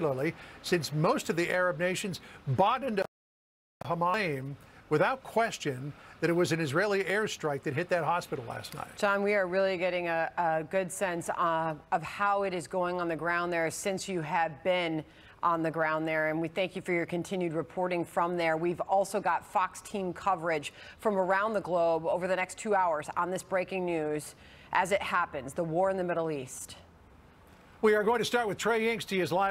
particularly since most of the Arab nations bought into Hamas without question that it was an Israeli airstrike that hit that hospital last night. John, we are really getting a good sense of how it is going on the ground there since you have been on the ground there, and we thank you for your continued reporting from there. We've also got Fox team coverage from around the globe over the next 2 hours on this breaking news as it happens, the war in the Middle East. We are going to start with Trey Inks. He is live.